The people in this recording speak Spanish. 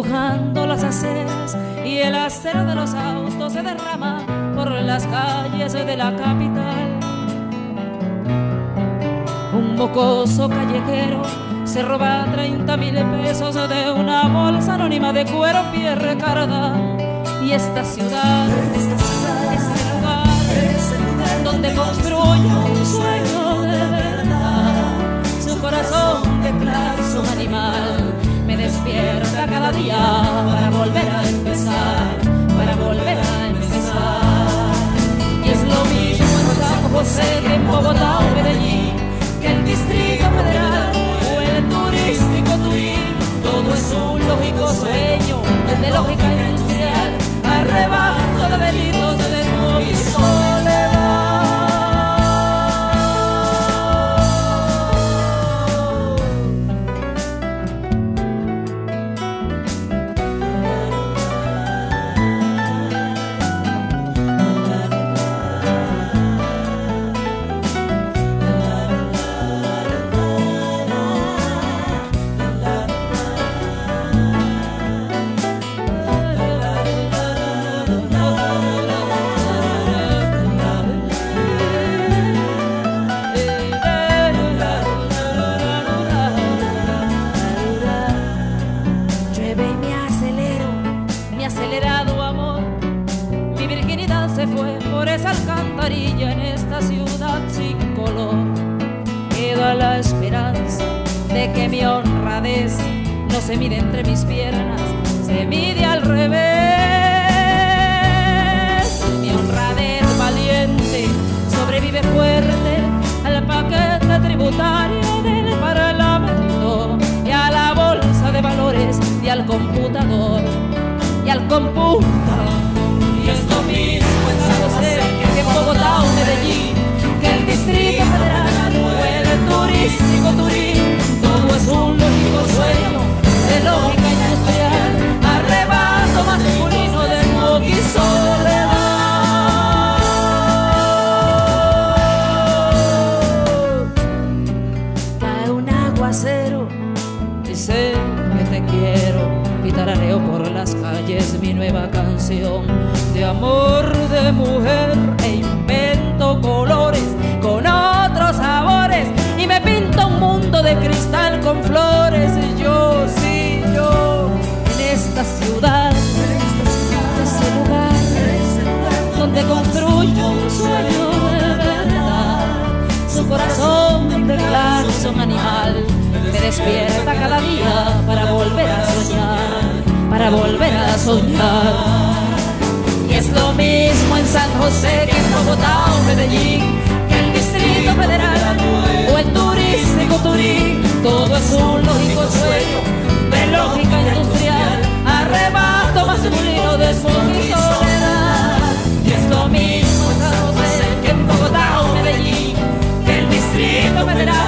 mojando las aceras y el acero de los autos se derrama por las calles de la capital. Un mocoso callejero se roba 30.000 pesos de una bolsa anónima de cuero Pierre Cardin. Y esta ciudad es el lugar donde construye un sueño de verdad. Su corazón de clase un animal me despierta cada día para volver a empezar, para volver a empezar. Y es lo mismo en San José que en Bogotá o Medellín, que el Distrito Federal o el turístico Turín. Todo es un lógico sueño de lógica industrial, arrebato de delitos de desnudo y soledad. Alcantarilla en esta ciudad sin color. Queda la esperanza de que mi honradez no se mide entre mis piernas, se mide al revés. Mi honradez valiente sobrevive fuerte al paquete tributario del Parlamento y a la bolsa de valores y al computador y al computador. Y es lo mismo en San José que en Bogotá o Medellín, que el Distrito Federal o el turístico Turín. Todo es un lógico sueño de lógica industrial, arrebato masculino de smog y soledad. Cae un aguacero y sé que te quiero, y tarareo por las calles mi nueva canción de amor de mujer, e invento colores con otros sabores y me pinto un mundo de cristal con flores. Y yo, sí, yo, en esta ciudad, ese lugar donde construyo un sueño de verdad. Su corazón de clase un animal me despierta cada día para volver a soñar, para volver a soñar. Y es lo mismo en San José que en Bogotá o Medellín, que el Distrito Federal o el turístico Turín. Todo es un lógico sueño de lógica industrial, arrebato masculino de smog y soledad. Y es lo mismo en San José que en Bogotá o Medellín, que el Distrito Federal